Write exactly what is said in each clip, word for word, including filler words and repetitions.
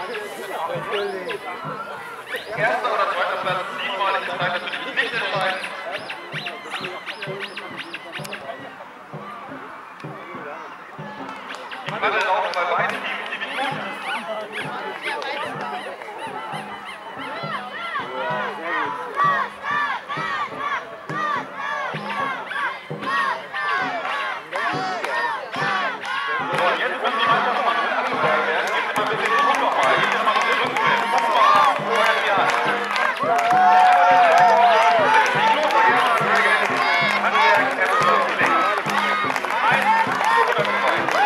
Erster oder zweiter Platz, siebenmalige Zeit, das wird nicht entscheiden. Die Bälle laufen bei beiden Teams ziemlich gut. So, jetzt müssen die Mannschaft mal gut angefangen werden. Gibt immer ein bisschen Druck nochmal. Gibt immer noch den Rückwärts. Guck mal, vorher die Hand. Die Kloster Gerhard Reagan. Handwerk, Erfolg, Link. Eins oder zwei.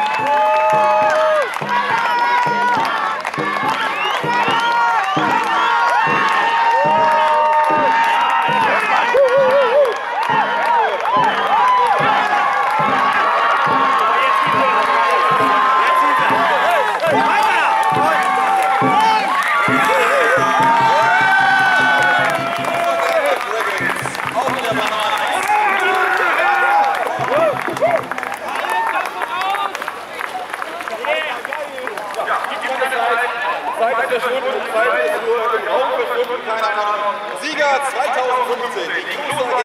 Zeit ist verschwunden, Zeit ist nur Raum verschwunden, keine Ahnung. Sieger zweitausendfünfzehn.